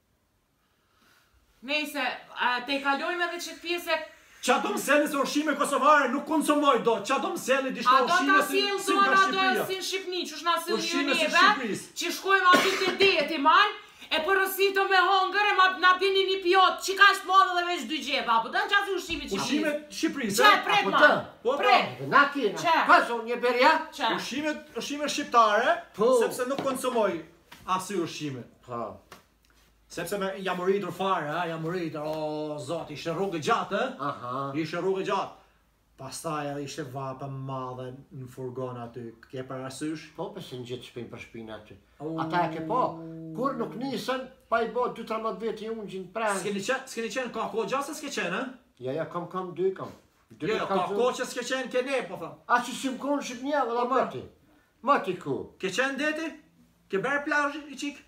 Nejse, a, te kalojme edhe qëtë pjesë, Qa do më selli se ushqime kosovare nuk konsumoj do. Qa do më selli dishto a do ta ushqime si, sill si nga zona do Shqipëria. si në Shqipni, që shna sill Ushqime një si neve, Shqipëris. që shkojmë aty të deti, man, e përësito me hongër, e ma na pini një pjot, që ka shtë modhe dhe veç dy gjepa, apo dënë qasi ushqimi që Ushqime Shqipërisë, Qa, e? pret, Apo man, të? Po, pret, po. Na kena, Qa? paso një berja. qa, Ushqime, ushqime shqiptare, Po. sepse nuk konsumoj asy ushqime. Po, Sepse me jam rritur fare, ha, jam rritur, o zot, ishte rrugë gjatë, e? aha. Ishte rrugë gjatë. Pastaj edhe ishte vape madhe në furgon aty, ke parasysh? Po, pëse në gjithë shpinë për shpinë aty. Au. Ata e ke po, kur nuk nisën, pa i bo dy tridhjetë veti unë gjinë prangë. S'keni qenë, s'keni qenë ka ko gjatë se s'ke qenë, e? Ja, ja, kam, kam, dy kam. Dy Jo, jo, kam ka zonë. ko që s'ke qenë ke ne, po thëmë. A që si më konë Shqipnia, vëlla mati. Mati ku. Ke qenë deti? Ke berë plazhi i qik?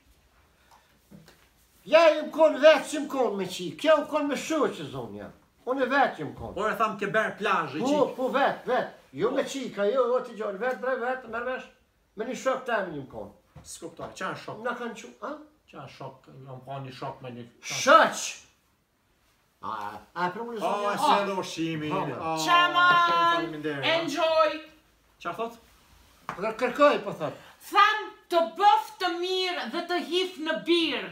Ja, i më konë vetë si më konë me qi. Kjo më konë me shuë që zonë ja. Unë e vetë i më konë. Por e thamë ke berë plazhi i Po, qik. po, vetë, vetë. Jo me qika, jo, o t'i gjallë, vetë, bre, vetë, mërvesh. Me një shok të emin i më konë. S'kuptoj, qa është shok? Në kanë që, a? Qa është shok? Jam pa një shok me një... Shëq! A, a, për unë O, zonë e ja. se edhe ushqimi. Po. O, qa man, faleminderit, ha. enjoy. Qa thot? Dhe kërkoj, po thot. Tham të bëf të mirë dhe të hif në birë.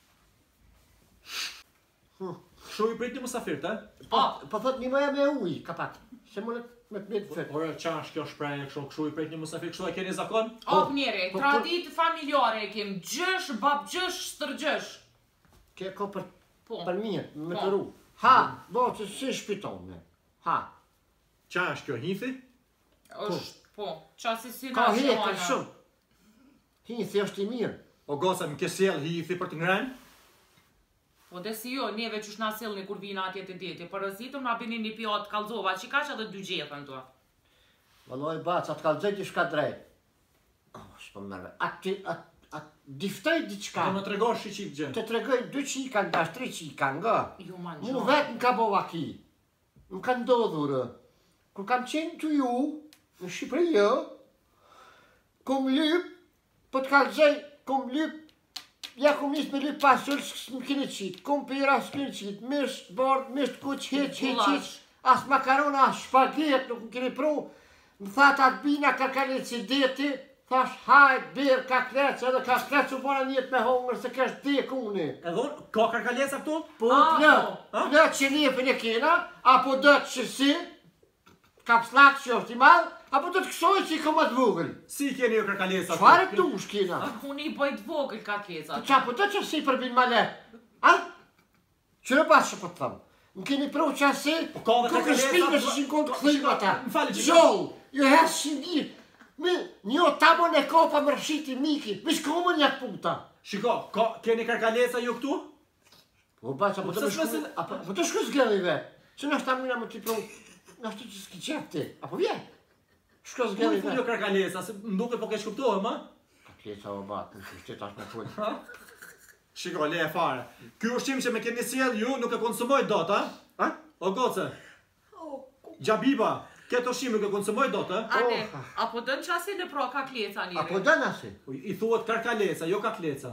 Shu i prit një musafirët, e? Po, po thot një mëja me uj, kapak. Se më me të mirë të fëtë. Ore, qa është kjo shprehje kështu, kështu i prit një musafir, kështu e keni zakon? O, njeri, po, tradit familjare e kem, gjësh, bab gjësh, stërgjësh. Ke ko për, Po, për mirë, me Po. të ru. Ha, bo, që si shpiton me. Ha, Qa është kjo, hithi? është, po, qasi si ka na hetër shohana. shumë. Hithi është i mirë. O goca, më ke sjell hithi për të ngrenë? Po dhe si jo, neve që shna sillni kur vina atje të deti, përëzitëm na bini një pjot kalzova, që ka që edhe dy gjetën to. Valloj bac, atë kalzoj t'i shka drejt. Oh, s'po mërve. Atë ti, atë, atë diftoj diçka. Do më tregosh i qik gjë. Të tregoj dy qika nga, tri qika nga. Ju man Mu gjo. vetë në ka bova ki. Më ka ndodhur. Kur kam qenë të ju, në Shqipëri jo, kom lyp po të kalëzoj, kom lyp, ja kom njës me lyp pasur, s'më keni qitë, kom pira, s'keni qitë, misht, bardh, misht, kuq, heq, heq, heq, as makarona, as shpaget, nuk më keni pru, më thatë atë bina karkalet si deti, thash, hajt, birë, kaklec, edhe kaklec u bona njët me hongër, se kesh dek uni. Edhe unë, ka karkaleca këtu? Po, plë, plë që njepën e kena, apo dëtë që si, kapslak që është i madhë, apo do të kësoj që i ka më të vogël. Si keni jo karkaleca? Qfarë të ush kena? Unë i bëjt vogël karkaleca. Qa po të që si përbin ma le? A? Qërë pas që po të thëmë? Më keni pru që asi, ka dhe kukë shpime që si në konë të këthim ata. Më fali që... Gjoll, ju hesë shingir. Mi, një tabon e kopa më rëshiti miki, mi shkomë një puta. Shiko, keni karkaleca ju këtu? Po ba, që po të shku... Po të shku zgjeli vetë. Që në shta mëna më t'i pru... Në shtu që s'ki qepti, apo vje? Shko zgjeli vetë. Unë jo karkaleca, se nduke po ke shkuptohë, ma? Karkaleca o batë, në shtet ashtë me fuj. Shiko, le e fare. Ky ushqim që me keni sjell ju nuk e konsumoj dot, a? Ha? O goce? Gjabiba, këtë ushqim nuk e konsumoj dot, a? Ane, apo dënë qasi në pro kakleca njëri? Apo dënë asi? I thuhet karkaleca, jo kakleca.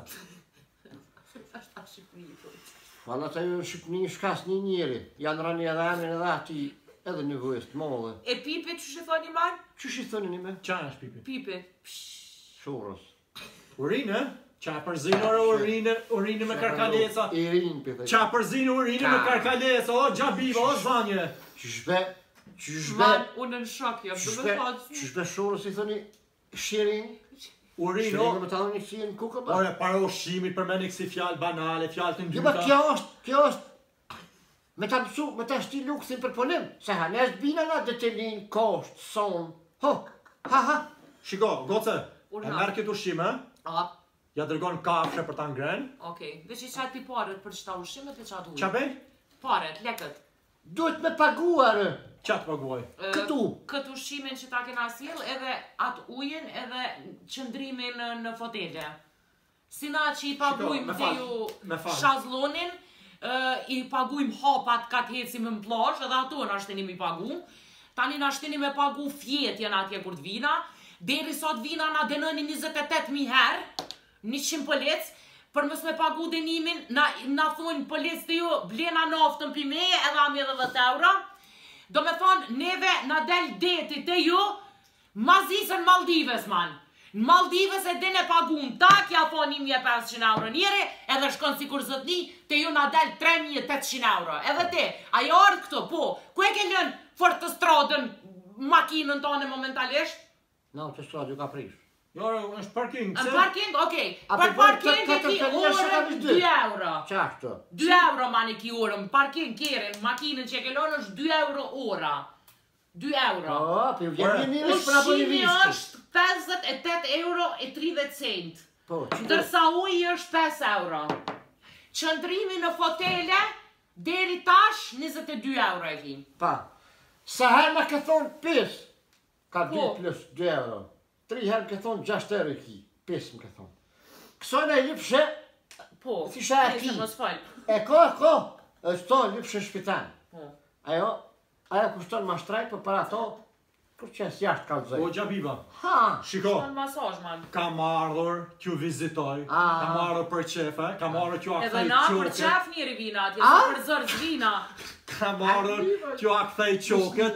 Ashtë a Shqipëri. Fala të ju në Shqipëni shkas një njëri. Janë rani edhe amin edhe ati edhe një vëjst, molle. E pipe që shë thoni man? Që shë thoni një me? Qa është pipe? Pipe. Shurës. Urinë, qa përzinë orë urinë, urinë me karkaleca. Irinë, pipe. Qa përzinë urinë me karkaleca, o gjabiba, o zanje. Që shbe, që shbe... Man, unë në shok jam, do me thotë. Që shbe shurës i thoni shirin? Urinë, o... Shirin me talon një si në kuka ba? Ore, para ushqimit për meni kësi fjallë banale, fjallë të Jo, ba, ndyta. kjo është, kjo është... Me ta mësu, me ta shti luksin për ponim. Se ha, nes bina na dhe të linë, kosht, son. Ho, ha, ha. Shiko, goce, e merë këtë ushqime, A, ja dërgon kafshë për ta ngrenë. okej. Veç i qatë i paret për qëta ushimet e qatë ujë. Qa bej? Paret, lekët. Duhet me paguar. Qa të paguaj? Këtu. Këtë ushimin që ta kena sjell, edhe atë ujin, edhe qëndrimin në, në fotele. Si na që i pagujmë me të fal, ju me fal. shazlonin, uh, i pagujmë hapat ka të hecim në plash, edhe ato në ashtenim i pagu. Tani në ashtenim e pagu fjetjen atje kur të vina. Deri sot vina na denëni njëzet e tetë mijë herë, njëqind pëlec, për mës me pagu denimin, na, na thonë pëlec të ju, blena naftën për meje, edhe ami edhe dhjetë euro. Do me thonë, neve na del deti të ju, mazisën Maldives, man. Në Maldives e din e pagun, tak ja po një mijë e pesëqind euro njeri, edhe shkon si kur zëtni, të ju na del tre mijë e tetëqind euro. Edhe te, ajo ardhë këto, po, ku e ke lënë fort të stradën makinën tonë momentalisht? Në autostradë ju ka prish. Jo, është parking, Në se? parking, okej. A Për për parking e katër ki të njerëz që orën kanë dy. dy euro. Qashtë? dy euro mani ki orën, parking kjerën, makinën që e ke lënë është dy euro ora. dy euro. Po, për ju vjen një njërës për apo një Ushqimi viskë. është pesëdhjetë e tetë euro e tridhjetë cent. Po, që Ndërsa uji është pesë euro. Qëndrimi në fotele, deri tash njëzet e dy euro e ki. pa. Sa herë me ke thonë pis, ka dy Po. plus dy euro. Tri herë ke thonë gjashtë euro ki, pis më ke thonë. Kësone e lypshe, Po, Si shë e nëse ki. mos fal. e ko, e ko, është to lypshe shpitan. Po. Ajo, ajo kushton ma shtrajt, për para to, kur qes jashtë ka O zëj. gjabiba, Ha, shiko, Shkon masazh, man. kam ardhur t'ju vizitoj, Ah. kam ardhur për qefe, kam ardhur t'ju Edhe akthej na për qoket, qef njëri vina atje, A? si për zërë zvina. kam ardhur t'ju akthej qoket,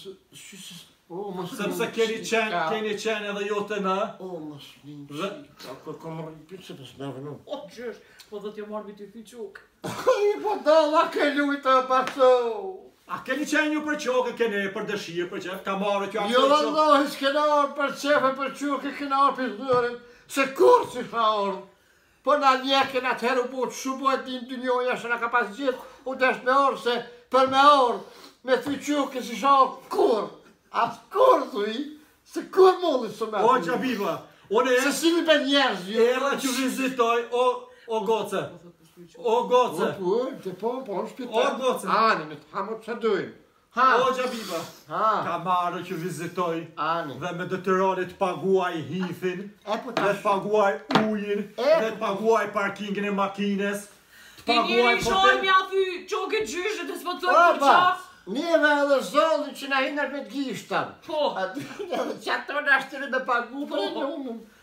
O, mos sepse keni qenë, keni qenë edhe ju të në, O, mos një Dhe- qik, ako kom rripi që pës në vënu. O, gjësh, po dhe t'jo marrë mi t'y fiquk. I po dalla ke lujtë e paso. a keni qenë ju për qoket, keni për dëshirë, për qef, kam ardhur t'ju Jo, akthej qoket. vëllohi, s'kena orë për qefe, për quke, kena orë për zërin, se kur si fa orë. Po na njeken atëherë u botë shubojt din të njoja, shë na ka pas gjithë, u desh me orë, se për me orë, me thy quke si shorë, kur? Atë kur, thuj, se kur molli së me O gjabiba, unë e Se si mi ben njerëz, jo. era t'ju vizitoj, o, o goce, o goce, Po, po, të po, po, në shpital. O, goce. Ani, në të hamur që dujmë. Ha, o gjabiba, ha, kam ardhur t'ju vizitoj, ani. dhe me detyroni të paguaj hithin, E po dhe tash, të paguaj ujin, E, dhe të paguaj parkingin e makines, të Ti paguaj njëri shorë hotel. mja thy qoke gjyshë të s'po të thërë o, për ba, qaf. njëve edhe zollin që na hinër me të gishtan. Po, A dy, edhe që ato në ashtyri me pagu, për e në unë.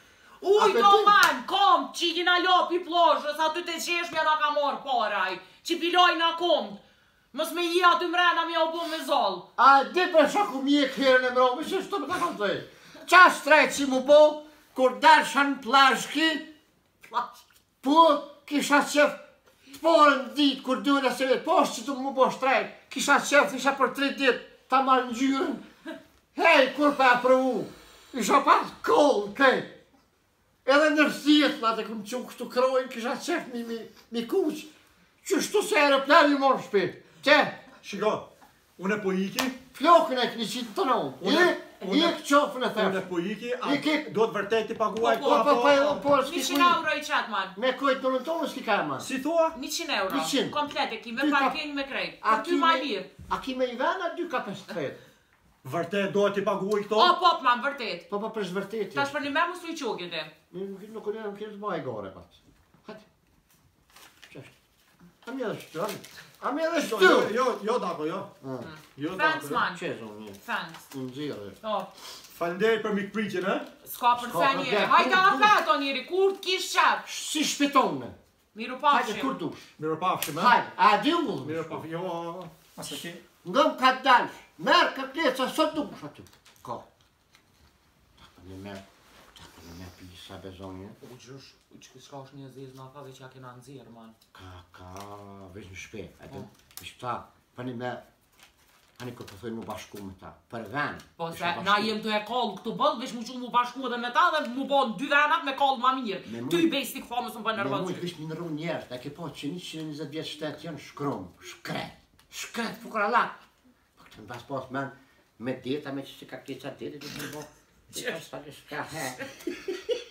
Ujto man, kom, që i kina lopi ploshës, aty të qeshmja na ka morë paraj, që piloj na kom. Mos me ji aty mrena mi o bu me zoll. A di për shak ku mjek herën e mromi, që shto me ka kam të e. Qas trejt si mu bo, kur darshan plashki, po kisha qef të porën dit, kur duhen e se vetë, po që të mu bo shtrejt, kisha qef, isha për tre dit, ta marrë në gjyrën. Hej, kur pa aprovu, isha pas kollë, kej. Edhe nërësijet, ma të këmë që kështu krojnë, kisha qef mi, mi, mi kuq, që shtu se aeroplan i morë shpet. Që? Shiko, unë e po iki. Flokën e këni qitë të nëmë. I e këqofën e thërë. Unë e po iki, a do të vërtet të paguaj po, po, po, po, njëqind euro i qatë, man. Me kojtë në nëntonë s'ki ka, man. Si thua? njëqind euro. njëqind. Komplet e ki, me parking, me krejt. Për ty ma lirë. A ki me i vena, dy ka pesë tretë. Vërtet do të paguaj këto? O, pop, man, vërtet. Po, po, për zvërtet. Tash për një me mu s'u i qogin dhe. Nuk unë e në kërës baj gore, pat. Hajtë. Qështë? A mi edhe shtu, a mi edhe shtu. Jo, jo, jo, dako, jo. Thanks, man. Që zonë një? Thanks. Në zirë. O. Falendej për mikpritjen, e? S'ka për se njeri. Hajde a feto njeri, kur t'kish qep. Si shpitonë. Miru Hajde, pafshim. kur dush. Mirë pafshim, e? Hajde, a di ullë. Mirë pafshim, jo, asë ki. Ngëm ka të dalsh, merë këtë leca, sot dush aty. Ka. Ta për një merë, ta për një merë pisa bezonje. U qësh, u që s'ka është një zizë në ka veç ja kena nëzirë, man. Ka, ka, veç në shpe, atë, veç ta, për një merë, ani këtë të thëjnë mu bashku me ta, për venë. Po se, na jem të e kollë këtu bëllë, veç mu që mu bashku edhe me ta dhe mu bo në dy venat me kollë ma mirë. Ty i bejsti këfa më së më për Me nërvazë. mujtë veç një nërru njerës, e ke po që një që njëzet vjetë shtetë janë shkrum, shkret, shkret, fukra lak. Po këtë në pas pas men, me deta, me që që ka keqa deta, dhe të një bo, që ka s'ka he.